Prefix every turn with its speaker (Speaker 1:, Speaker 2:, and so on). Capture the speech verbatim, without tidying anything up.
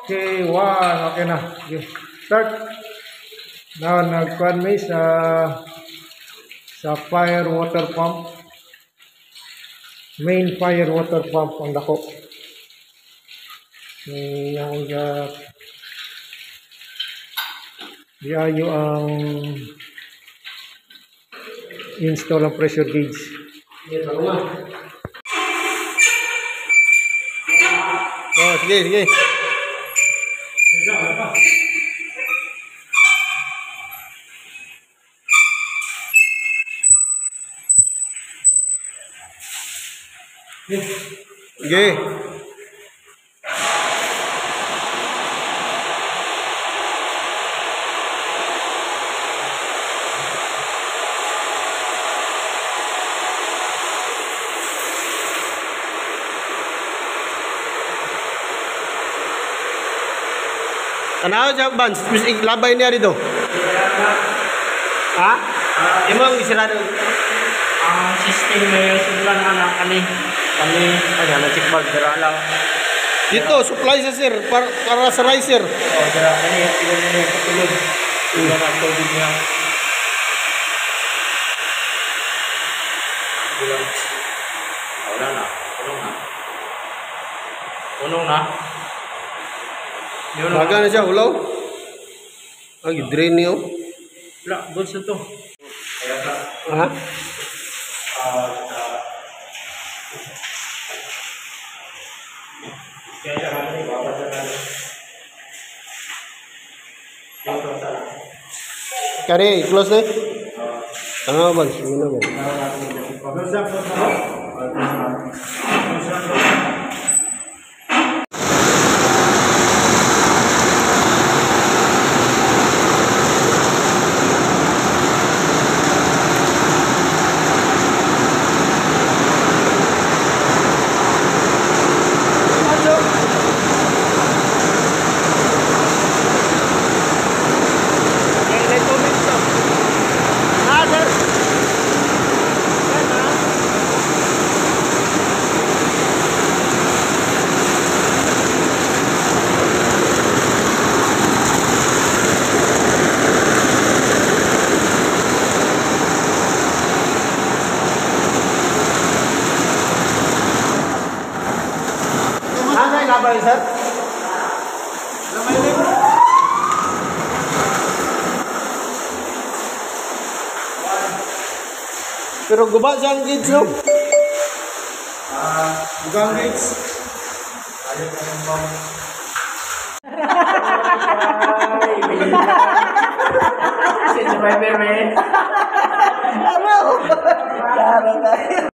Speaker 1: Okay, one. Okay na. Okay. Start. Now, nagkuhan may sa sa fire water pump. Main fire water pump ang dako. May yung uh, diayo ang install ang pressure gauge. Oh, sige, sige. Sige. Ano siya, Bans? Labay niya dito. Ha? Imong isirado.
Speaker 2: Ang system may subulan anak kami. Kami, ano, na-check bag, dira lang.
Speaker 1: Dito, supply sa sir, para, para sa riser.
Speaker 2: O, dira, kami, sila nila yung patulog. Sila na tubig niya. Bilang. Wala na. Punong na. Punong na.
Speaker 1: Baga na siya, ulaw. Ay, drain niyo.
Speaker 2: Wala, goods na to. Kaya ka.
Speaker 1: Ha?
Speaker 2: Ah, kaya siya kami, babasa na. Dito sa.
Speaker 1: Kari, close na. Ah, Bans. Yun na ba?
Speaker 2: Close up, close up. Close up.
Speaker 1: Labay, sir? Pero guba siya ang gauge, no?
Speaker 2: Ah,
Speaker 1: Guba ang gauge.
Speaker 2: ayun na yung bang. Si Survivor, man.
Speaker 1: Ano? Klaro tayo.